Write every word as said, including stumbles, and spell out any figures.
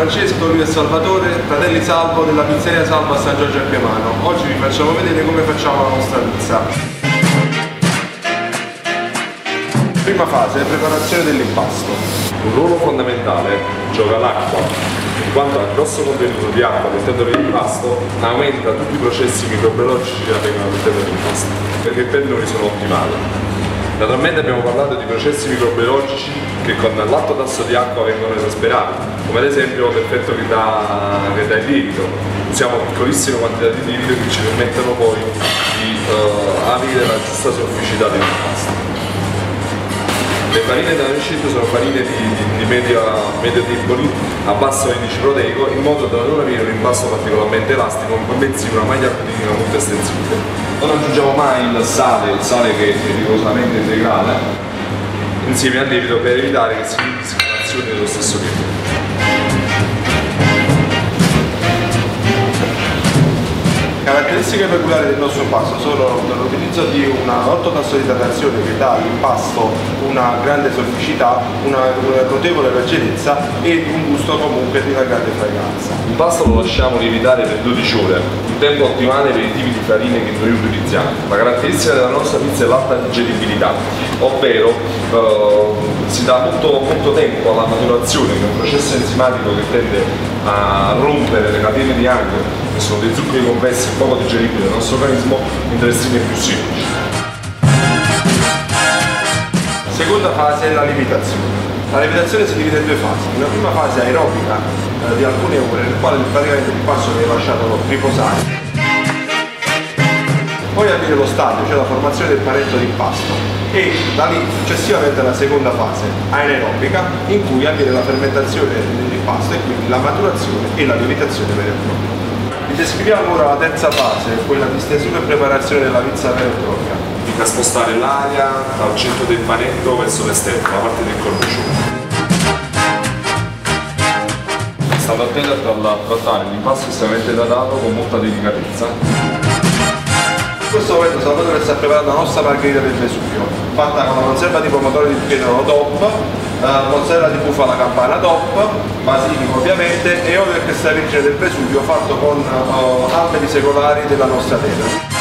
Francesco, lui è Salvatore, fratelli Salvo della pizzeria Salvo a San Giorgio a Piemano. Oggi vi facciamo vedere come facciamo la nostra pizza. Prima fase, preparazione dell'impasto. Un ruolo fondamentale gioca l'acqua, in quanto al grosso contenuto di acqua all'interno dell'impasto aumenta tutti i processi microbiologici che avvengono all'interno dell'impasto, perché i pendoli sono ottimali. Naturalmente abbiamo parlato di processi microbiologici che con l'alto tasso di acqua vengono esasperati, come ad esempio l'effetto che dà, che dà il lievito. Usiamo piccolissime quantità di lievito che ci permettono poi di uh, avere la giusta sofficità dell'impasto. Le farine da noi scelte sono farine di, di, di medio, medio deboli, a basso indice proteico, in modo da non avere un impasto particolarmente elastico, ma bensì una maglia proteica molto estensibile. Non aggiungiamo mai il sale, il sale che è rigorosamente integrale, insieme al lievito per evitare che si finisca l'azione dello stesso lievito. Caratteristiche peculiari del nostro impasto sono l'utilizzo di un alto tasso di idratazione che dà all'impasto una grande sofficità, una, una notevole leggerezza e un gusto comunque di una grande fragranza. L'impasto lo lasciamo lievitare per dodici ore, un tempo ottimale per i tipi di farine che noi utilizziamo. La caratteristica della nostra pizza è l'alta digeribilità, ovvero eh, si dà molto, molto tempo alla maturazione, che è un processo enzimatico che tende a rompere le catene di amido, che sono dei zuccheri complessi poco digeribili nel nostro organismo, in delle stringhe più semplici. Seconda fase è la lievitazione. La lievitazione si divide in due fasi. Una prima fase aerobica eh, di alcune ore, nel quale praticamente l'impasto viene lasciato riposare. Poi avviene lo stadio, cioè la formazione del panetto di impasto, e da lì successivamente la seconda fase anaerobica, in cui avviene la fermentazione dell'impasto e quindi la maturazione e la lievitazione vera e propria. Vi descriviamo ora la terza fase, quella di stesura e preparazione della pizza vera e propria. Da spostare l'aria dal centro del panetto verso l'esterno, la parte del cornicione. State attenti a trattare l'impasto estremamente datato con molta delicatezza. In questo momento Salvatore sta preparando la nostra margherita del Vesuvio, fatta con la conserva di pomodoro di Pietro top, eh, mozzarella di bufala campana top, basilico ovviamente e olio extravergine del Vesuvio fatto con eh, alberi secolari della nostra terra.